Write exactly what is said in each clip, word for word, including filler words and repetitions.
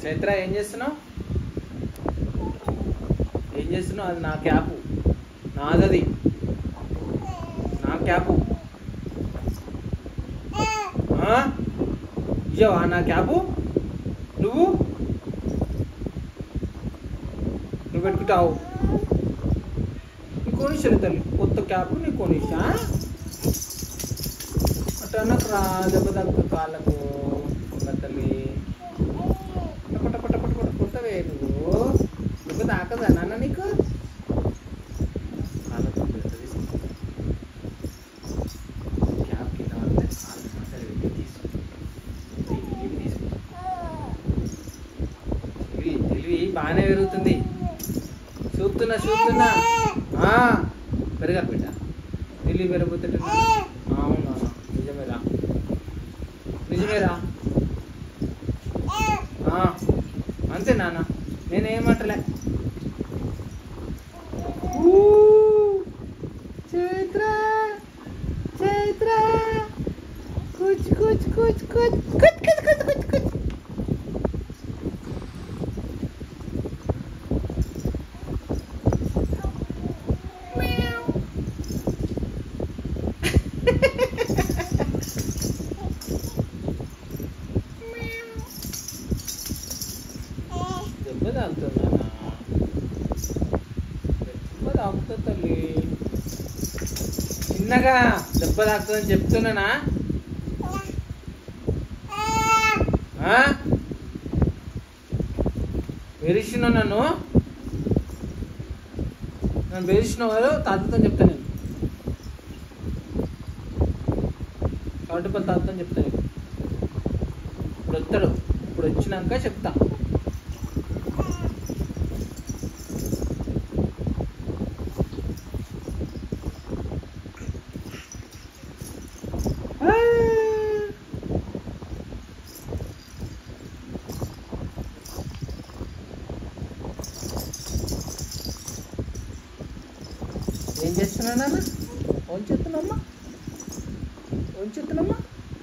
చైత్ర ఏం చేస్తున్నావు ఏం చేస్తున్నావు అది నా క్యాపు నాదది నా క్యాపు ఇయ్యవా నా క్యాపు నువ్వు నువ్వు పెట్టుకుంటావు నీ కొనిచ్చాను తల్లి కొత్త క్యాపు నీ కొనిచ్చా అట్లా నాకు రా దెబ్బ తగ్గు కాళ్ళకు తల్లి పట్ట పట్ట పట్ట పట్ట కొట్టవే నువ్వు దెబ్బ తాకదా నాన్న నీకు కాళ్ళకు క్యాప్ కింద పడితే కాళ్ళు మాట్లాడి తీసుకుంటా ఇవి తీసుకుంటా ఇవి తెలివి బాగానే పెరుగుతుంది చూపుతున్నా చూపుతున్నా పెరగాలి బిడ్డ తెలివి పెరిగిపోతుంటే అవునా నిజమేరా నిజమేరా అంతే నాన్న నేనేమంటలే చైత్ర చైత్ర కుచ్ కుచ్ కుచ్ కుచ్ కుచ్ కుచ్ కుచ్ కుచ్ కుచ్ దెబ్బ తాగుతుందా దెబ్బ తాగుతుంది తల్లి చిన్నగా దెబ్బ తాగుతుందని చెప్తున్నానా బెదిరిస్తున్నావు నన్ను నన్ను బెదిరిస్తున్నావు కదా తాగుతుందని చెప్తా నేను కాబట్టి పని తాగుతుందని చెప్తా నేను ఇప్పుడు వస్తాడు ఇప్పుడు వచ్చినాక చెప్తా ఏం చేస్తున్నా నాన్న ఏం చేస్తున్నామ్మా ఏం చేస్తున్నామ్మా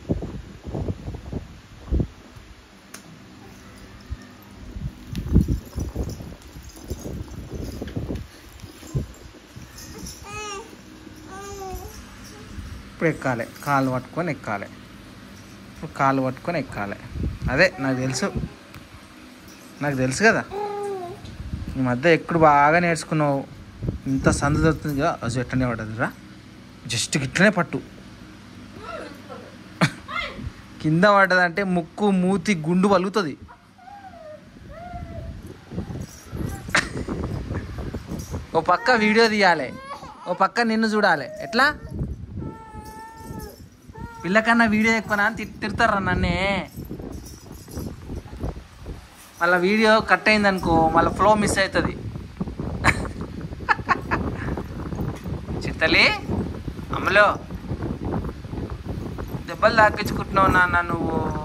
ఇప్పుడు ఎక్కాలి కాలు పట్టుకొని ఎక్కాలి ఇప్పుడు కాలు పట్టుకొని ఎక్కాలి అదే నాకు తెలుసు నాకు తెలుసు కదా ఈ మధ్య ఎప్పుడు బాగా నేర్చుకున్నావు ఇంత సందు దొరుకుతుంది కదా అది ఎట్లనే పడదురా జస్ట్ ఇట్లనే పట్టు కింద పడ్డదంటే ముక్కు మూతి గుండు పలుగుతుంది ఓ పక్క వీడియో తీయాలి ఓ పక్క నిన్ను చూడాలి ఎట్లా పిల్లకన్నా వీడియో ఎక్కువనా అని తిడతారా నన్నే మళ్ళీ వీడియో కట్ అయిందనుకో మళ్ళీ ఫ్లో మిస్ అవుతుంది చిత్తలి అమ్మలో దెబ్బలు తాకించుకుంటున్నావు నాన్న నువ్వు